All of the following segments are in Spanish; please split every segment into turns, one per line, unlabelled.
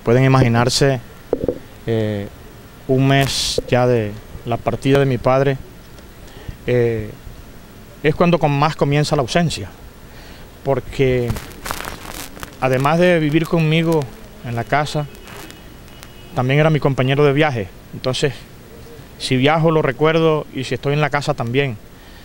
Pueden imaginarse un mes ya de la partida de mi padre, es cuando más comienza la ausencia, porque además de vivir conmigo en la casa, también era mi compañero de viaje. Entonces, si viajo lo recuerdo, y si estoy en la casa también.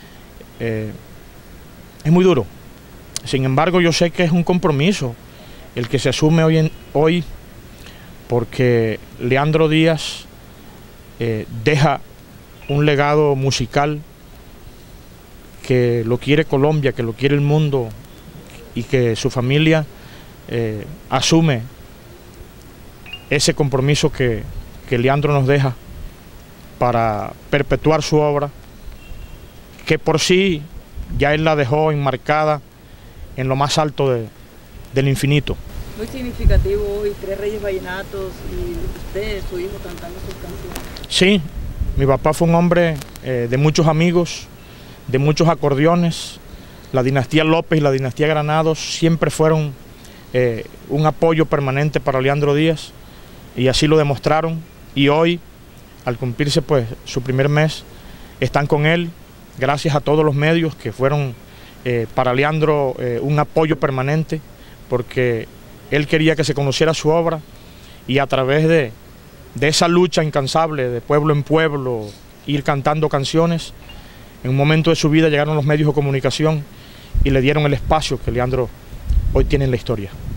Es muy duro. Sin embargo, yo sé que es un compromiso el que se asume hoy, porque Leandro Díaz deja un legado musical que lo quiere Colombia, que lo quiere el mundo, y que su familia asume ese compromiso que Leandro nos deja para perpetuar su obra, que por sí ya él la dejó enmarcada en lo más alto del infinito.
Muy significativo hoy, 3 Reyes Vallenatos y usted, su hijo, cantando sus canciones.
Sí, mi papá fue un hombre de muchos amigos, de muchos acordeones. La dinastía López y la dinastía Granados siempre fueron un apoyo permanente para Leandro Díaz, y así lo demostraron, y hoy, al cumplirse pues su primer mes, están con él, gracias a todos los medios que fueron para Leandro un apoyo permanente, porque él quería que se conociera su obra, y a través de esa lucha incansable de pueblo en pueblo, ir cantando canciones, en un momento de su vida llegaron los medios de comunicación y le dieron el espacio que Leandro hoy tiene en la historia.